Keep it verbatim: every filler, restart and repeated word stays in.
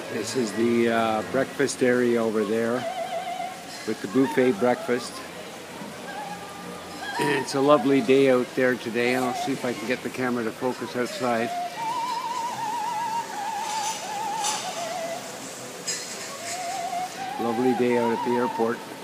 This is the uh, breakfast area over there with the buffet breakfast. And it's a lovely day out there today. I'll see if I can get the camera to focus outside. Lovely day out at the airport.